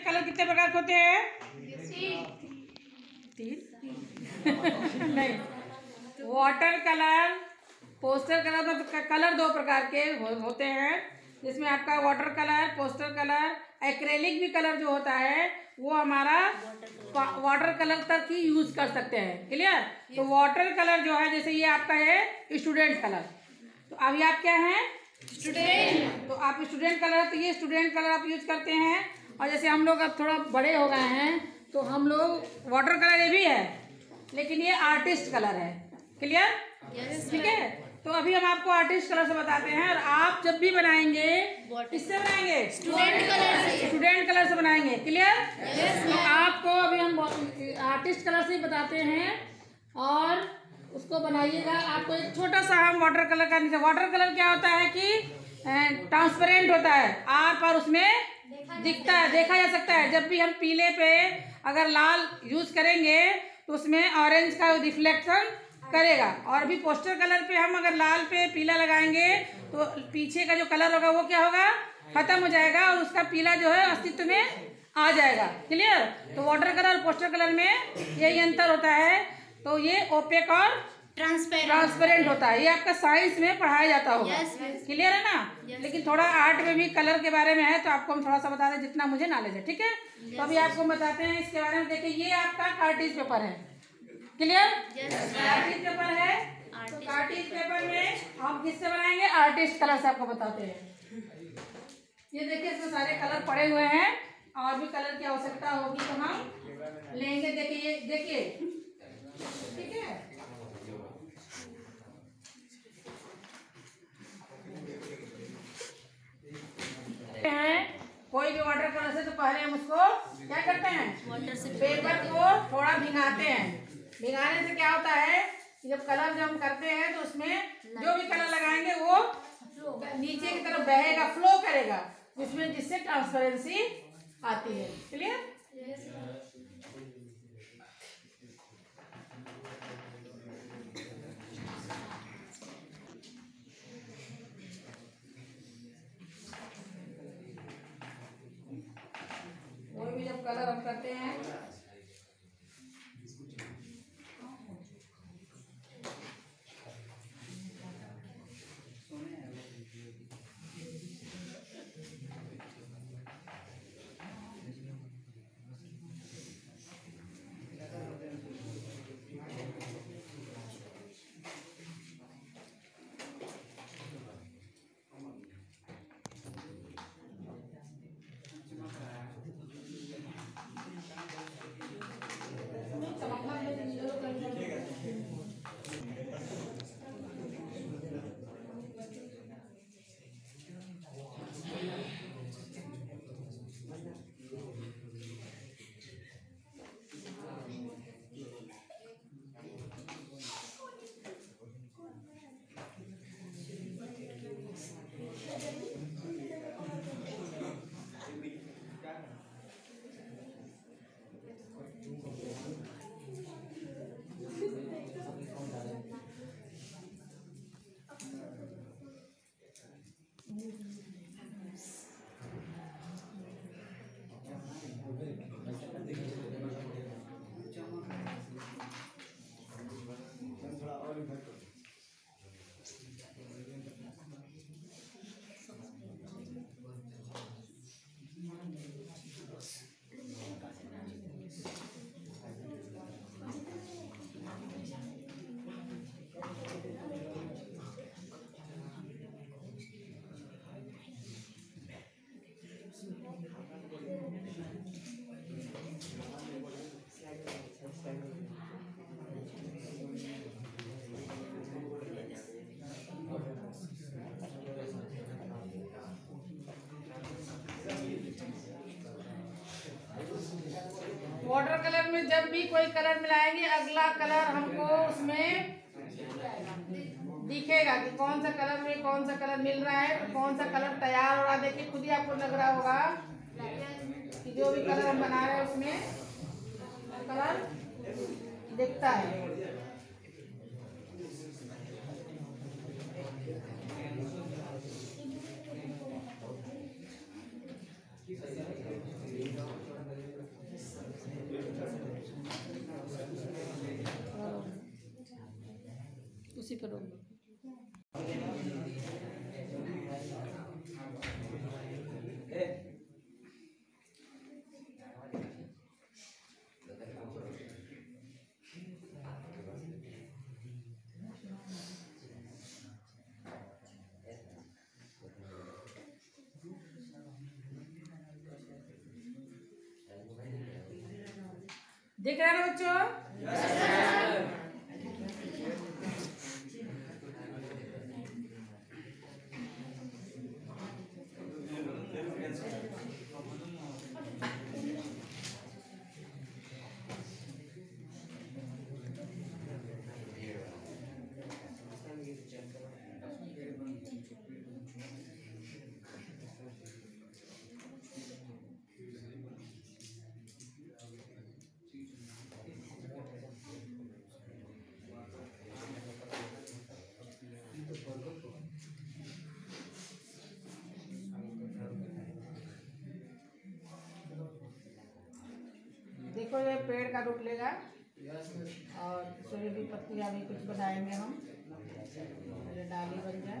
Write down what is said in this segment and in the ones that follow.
Colour कितने प्रकार के होते हैं? तीन नहीं, वाटर कलर, पोस्टर कलर में कलर दो प्रकार के होते हैं, जिसमें आपका water colour, poster colour, acrylic भी कलर जो होता है वो हमारा वाटर कलर तक ही यूज कर सकते हैं। क्लियर? तो वाटर कलर जो है, जैसे ये आपका है स्टूडेंट कलर, तो अभी आप क्या हैं? स्टूडेंट। तो आप स्टूडेंट कलर, तो ये स्टूडेंट कलर आप यूज करते हैं। और जैसे हम लोग अब थोड़ा बड़े हो गए हैं तो हम लोग वाटर कलर ये भी है, लेकिन ये आर्टिस्ट कलर है। क्लियर? ठीक है। तो अभी हम आपको आर्टिस्ट कलर से बताते हैं, और आप जब भी बनाएंगे किससे बनाएंगे? स्टूडेंट कलर से। स्टूडेंट कलर से बनाएंगे। क्लियर? तो आपको अभी हम आर्टिस्ट कलर से ही बताते हैं, और उसको बनाइएगा। आपको एक छोटा सा हम वाटर कलर का नीचे, वाटर कलर क्या होता है कि ट्रांसपेरेंट होता है, आर पार उसमें दिखता है, देखा जा सकता है। जब भी हम पीले पे अगर लाल यूज करेंगे तो उसमें ऑरेंज का रिफ्लेक्शन करेगा, और भी पोस्टर कलर पे हम अगर लाल पे पीला लगाएंगे तो पीछे का जो कलर होगा वो क्या होगा? खत्म हो जाएगा, और उसका पीला जो है अस्तित्व में आ जाएगा। क्लियर? तो वाटर कलर और पोस्टर कलर में यही अंतर होता है। तो ये ओपेक और ट्रांसपेरेंट होता है, ये आपका साइंस में पढ़ाया जाता होगा। क्लियर है ना? लेकिन थोड़ा आर्ट में भी कलर के बारे में है, तो आपको हम थोड़ा सा बता दें जितना मुझे नॉलेज है। ठीक है? तो अभी आपको बताते हैं इसके बारे में। देखिए, ये आपका कार्टिज पेपर है। क्लियर? कार्टिज पेपर है। तो कार्टिज पेपर में हम किससे बनाएंगे? आर्टिस्ट कलर से आपको बताते हैं। ये देखिए, इसमें सारे कलर पड़े हुए हैं, और भी कलर की आवश्यकता होगी तो हम लेंगे। देखिए, ये देखिए, ठीक है। कोई भी वाटर कलर से तो पहले हम उसको क्या करते हैं? वाटर से पेपर को थोड़ा भिगाते हैं। भिगाने से क्या होता है कि जब कलर हम करते हैं तो उसमें जो भी कलर लगाएंगे वो नीचे की तरफ बहेगा, फ्लो करेगा, जिससे ट्रांसपेरेंसी आती है। क्लियर? कोई भी जब कलर हम करते हैं वाटर कलर में जब भी कोई कलर मिलाएंगे, अगला कलर हमको उसमें दिखेगा कि कौन सा कलर में कौन सा कलर मिल रहा है, तो कौन सा कलर तैयार हो रहा है। देखिए, खुद ही आपको लग रहा होगा कि जो भी कलर हम बना रहे हैं उसमें कलर दिखता है। कुर्सी करो। दिख रहा है ना बच्चों? देखो ये पेड़ का रूप लेगा और सूर्य की पत्तियां भी कुछ बनाएंगे हम, ये डाली बन जाए।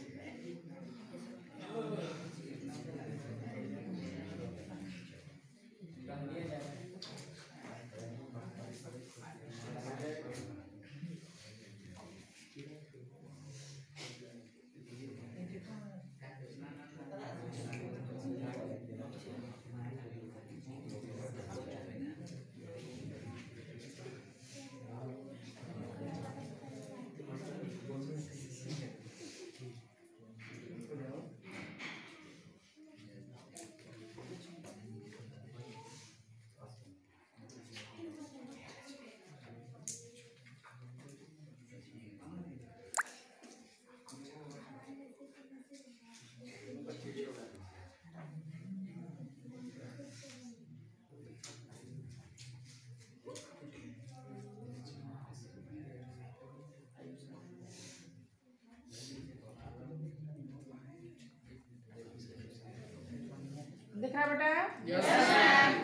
दिख रहा बेटा? यस।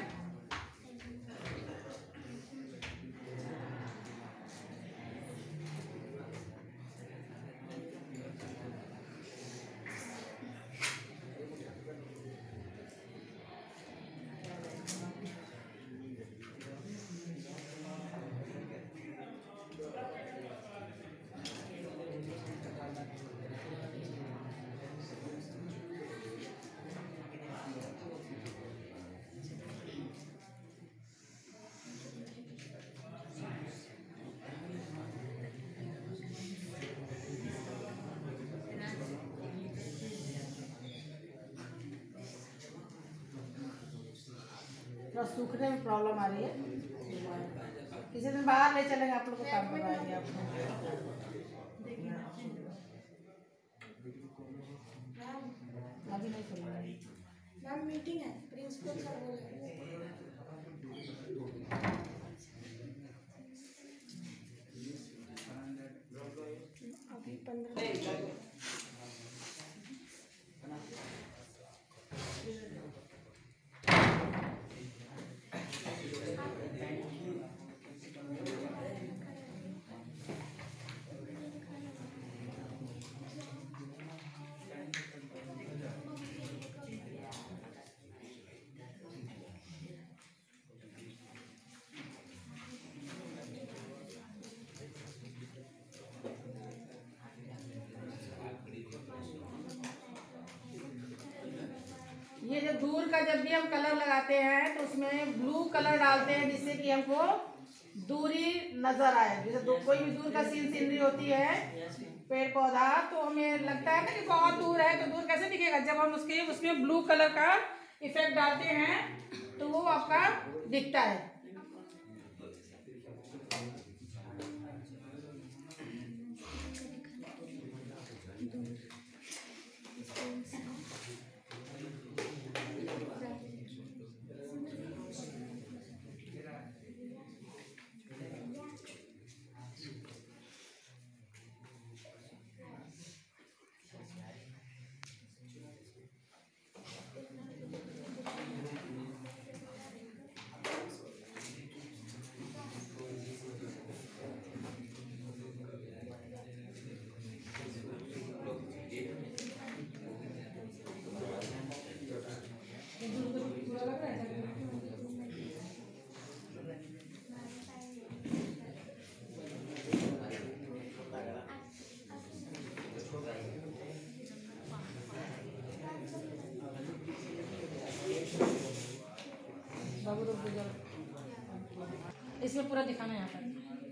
थोड़ा सूखने में प्रॉब्लम आ रही है, किसी दिन बाहर ले चलेंगे आप लोग को, काम करवाएंगे आपको। अभी नहीं चलेंगे मैम, मीटिंग है, प्रिंसिपल सर बोल रहे हैं। अभी 15 ये जो दूर का जब भी हम कलर लगाते हैं तो उसमें ब्लू कलर डालते हैं जिससे कि हमको दूरी नजर आए। जैसे कोई भी दूर का सीनरी होती है, पेड़ पौधा, तो हमें लगता है ना कि बहुत दूर है, तो दूर कैसे दिखेगा? जब हम उसमें ब्लू कलर का इफेक्ट डालते हैं तो वो आपका दिखता है। बाबू रुक जाओ, इसमें पूरा दिखाना है यहाँ पर।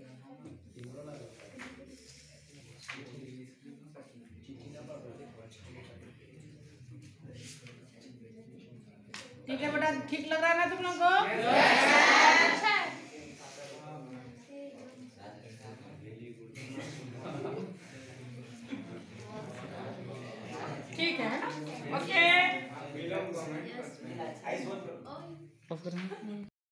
ठीक है बेटा, ठीक लग रहा है ना तुम लोग को? अच्छा है। ठीक है ना? ओके।